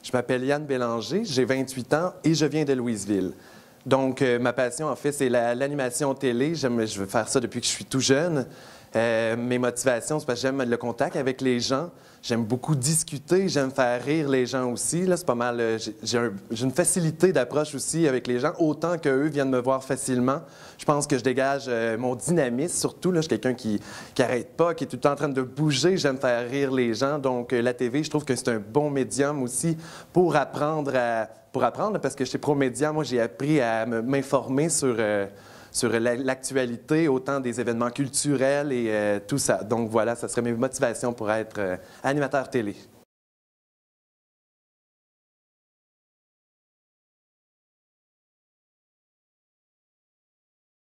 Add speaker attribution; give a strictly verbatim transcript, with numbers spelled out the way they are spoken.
Speaker 1: Je m'appelle Yann Bélanger, j'ai vingt-huit ans et je viens de Louisville. Donc, euh, ma passion, en fait, c'est l'animation télé. J'aime, je veux faire ça depuis que je suis tout jeune. Euh, mes motivations, c'est parce que j'aime le contact avec les gens. J'aime beaucoup discuter, j'aime faire rire les gens aussi. Là, c'est pas mal. euh, J'ai j'ai un- j'ai une facilité d'approche aussi avec les gens, autant qu'eux viennent me voir facilement. Je pense que je dégage euh, mon dynamisme, surtout. Là, je suis quelqu'un qui n'arrête pas, qui est tout le temps en train de bouger. J'aime faire rire les gens. Donc, euh, la T V, je trouve que c'est un bon médium aussi pour apprendre à... Pour apprendre, parce que chez ProMédia, moi, j'ai appris à me- m'informer sur... euh, sur la- l'actualité, autant des événements culturels et euh, tout ça. Donc voilà, ça serait mes motivations pour être euh, animateur télé.